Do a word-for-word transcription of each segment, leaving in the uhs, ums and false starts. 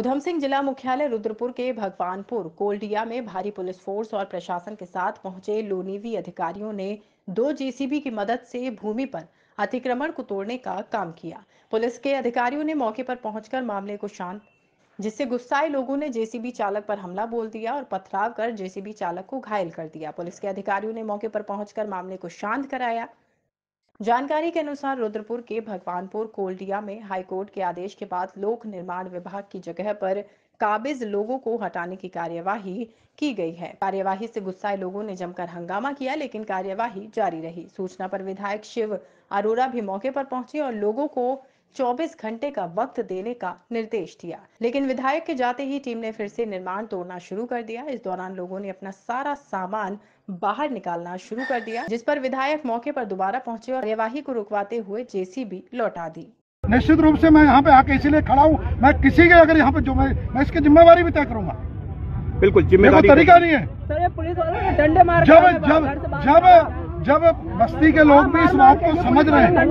उधम सिंह जिला मुख्यालय रुद्रपुर के भगवानपुर कोल्डिया में भारी पुलिस फोर्स और प्रशासन के साथ पहुंचे लोनीवी अधिकारियों ने दो जेसीबी की मदद से भूमि पर अतिक्रमण को तोड़ने का काम किया। पुलिस के अधिकारियों ने मौके पर पहुंचकर मामले को शांत, जिससे गुस्साए लोगों ने जेसीबी चालक पर हमला बोल दिया और पथराव कर जेसीबी चालक को घायल कर दिया। पुलिस के अधिकारियों ने मौके पर पहुंचकर मामले को शांत कराया। जानकारी के अनुसार रुद्रपुर के भगवानपुर कोल्डिया में हाईकोर्ट के आदेश के बाद लोक निर्माण विभाग की जगह पर काबिज लोगों को हटाने की कार्यवाही की गई है। कार्यवाही से गुस्साए लोगों ने जमकर हंगामा किया, लेकिन कार्यवाही जारी रही। सूचना पर विधायक शिव अरोड़ा भी मौके पर पहुंचे और लोगों को चौबीस घंटे का वक्त देने का निर्देश दिया, लेकिन विधायक के जाते ही टीम ने फिर से निर्माण तोड़ना शुरू कर दिया। इस दौरान लोगों ने अपना सारा सामान बाहर निकालना शुरू कर दिया, जिस पर विधायक मौके पर दोबारा पहुंचे और कार्यवाही को रुकवाते हुए जेसीबी लौटा दी। निश्चित रूप से मैं यहाँ पे आके इसीलिए खड़ा हूँ, मैं किसी के अगर यहाँ पे जो मैं मैं इसकी जिम्मेवारी भी तय करूंगा। बिल्कुल जिम्मेदारी तरीका नहीं है। सर ये पुलिस वालों ने डंडे मार जब जब जब जब बस्ती के लोग भी इस बात को समझ रहे हैं,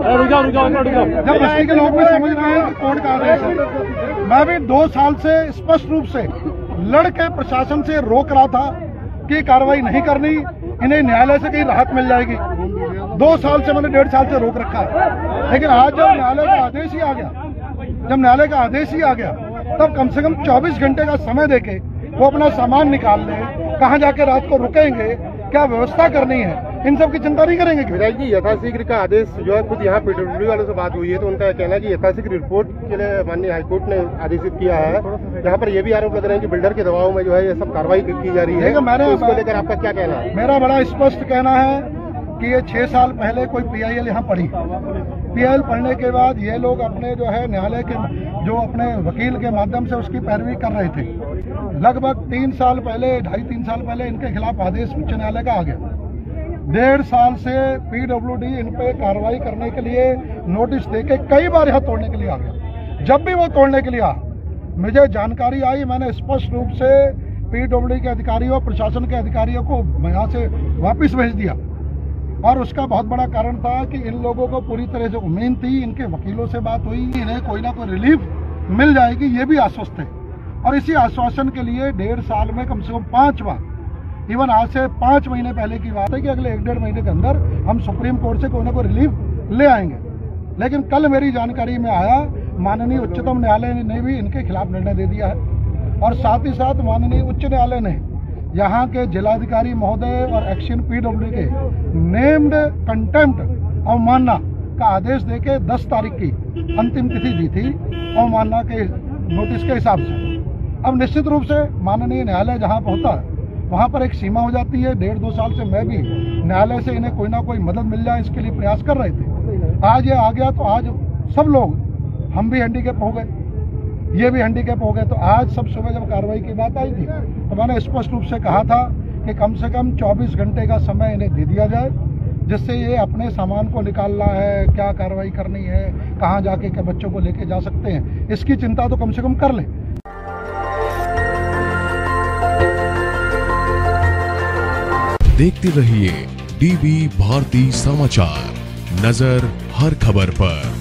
जब बस्ती के लोग भी समझ रहे हैं कि कोर्ट का आदेश है, मैं भी दो साल से स्पष्ट रूप से लड़के प्रशासन से रोक रहा था कि कार्रवाई नहीं करनी, इन्हें न्यायालय से कहीं राहत मिल जाएगी। दो साल से मैंने डेढ़ साल से रोक रखा है, लेकिन आज जब न्यायालय का आदेश ही आ गया जब न्यायालय का आदेश ही आ गया तब कम से कम चौबीस घंटे का समय देके वो अपना सामान निकाल ले, कहाँ जाके रात को रुकेंगे, क्या व्यवस्था करनी है, इन सब की चिंता नहीं करेंगे। विधायक जी यथाशीघ्र का आदेश जो है, खुद यहाँ पीडब्ल्यूडी वालों से बात हुई है तो उनका कहना है कि यथाशीघ्र रिपोर्ट के लिए माननीय हाईकोर्ट ने आदेशित किया है। यहाँ पर ये भी आरोप लग रहे हैं कि बिल्डर के दबाव में जो है ये सब कार्रवाई की जा रही है, तो इसको लेकर आपका क्या कहना है? मेरा बड़ा स्पष्ट कहना है कि ये छह साल पहले कोई पीआईएल यहाँ पढ़ी, पीआईएल पढ़ने के बाद ये लोग अपने जो है न्यायालय के जो अपने वकील के माध्यम से उसकी पैरवी कर रहे थे। लगभग तीन साल पहले ढाई तीन साल पहले इनके खिलाफ आदेश उच्च न्यायालय का आ गया। डेढ़ साल से पीडब्ल्यूडी इन पे कार्रवाई करने के लिए नोटिस देके कई बार यहाँ तोड़ने के लिए आ गया। जब भी वो तोड़ने के लिए आ मुझे जानकारी आई, मैंने स्पष्ट रूप से पीडब्ल्यूडी के अधिकारियों प्रशासन के अधिकारियों को यहाँ से वापस भेज दिया। और उसका बहुत बड़ा कारण था कि इन लोगों को पूरी तरह से उम्मीद थी, इनके वकीलों से बात हुई, इन्हें कोई ना कोई रिलीफ मिल जाएगी, ये भी आश्वस्त है। और इसी आश्वासन के लिए डेढ़ साल में कम से कम पांच बार, इवन आज से पांच महीने पहले की बात है कि अगले एक डेढ़ महीने के अंदर हम सुप्रीम कोर्ट से कोई ना कोई रिलीफ ले आएंगे। लेकिन कल मेरी जानकारी में आया माननीय उच्चतम न्यायालय ने भी इनके खिलाफ निर्णय दे दिया है और साथ ही साथ माननीय उच्च न्यायालय ने यहाँ के जिलाधिकारी महोदय और एक्शन पीडब्ल्यू के नेम्ड कंटेम्प्ट अवमानना का आदेश देके दस तारीख की अंतिम तिथि दी थी अवमानना के नोटिस के हिसाब से। अब निश्चित रूप से माननीय न्यायालय जहाँ पहुँचा है वहाँ पर एक सीमा हो जाती है। डेढ़ दो साल से मैं भी न्यायालय से इन्हें कोई ना कोई मदद मिल जाए इसके लिए प्रयास कर रहे थे। आज ये आ गया तो आज सब लोग, हम भी हैंडीकैप हो गए, ये भी हैंडीकैप हो गए। तो आज सब सुबह जब कार्रवाई की बात आई थी तो मैंने स्पष्ट रूप से कहा था कि कम से कम चौबीस घंटे का समय इन्हें दे दिया जाए, जिससे ये अपने सामान को निकालना है, क्या कार्रवाई करनी है, कहाँ जाके के बच्चों को लेके जा सकते हैं, इसकी चिंता तो कम से कम कर लें। देखते रहिए डीवी भारती समाचार, नजर हर खबर पर।